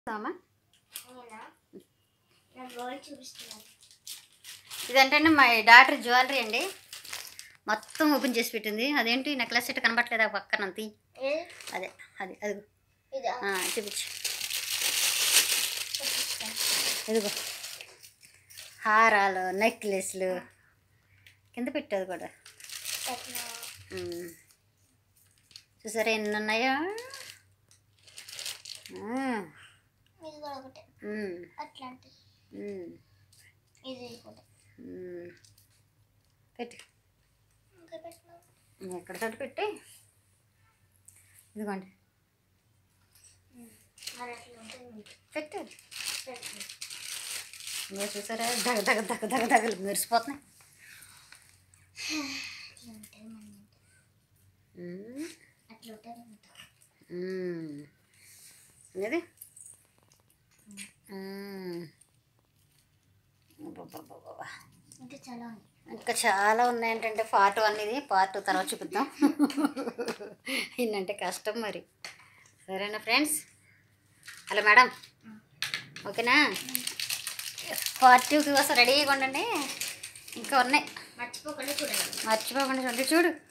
ఇదంటే మా daughter jewellery అండి. మొత్తం ఓపెన్ చేసి పెట్టింది. అదేంటి నెక్లెస్ సెట్ కనబట్టలేదా పక్కన అంతి? అదే అది అది చూపించు. ఇదిగో హారాలు, నెక్లెస్లు కింద పెట్టేది కూడా చూసారా ఎన్ని ఉన్నాయో. పెట్టి ఎక్కడ తోటి పెట్టి ఇదిగోండి పెట్టు. ఇంకా చూసారా దగ దగ దగ దగ దగలు మెరిసిపోతున్నాయి. ఇది ఇంకా చాలా ఉన్నాయి. ఏంటంటే పార్ట్ 1 ఇది, పార్ట్ 2 తర్వాత చూపిద్దాం. ఇన్నంటే కష్టం మరి. సరేనా ఫ్రెండ్స్? హలో మేడం, ఓకేనా? పార్ట్ 2 కోసం రెడీగా ఉండండి. ఇంకా ఉన్నాయి, మర్చిపోకుండా చూడండి. చూడు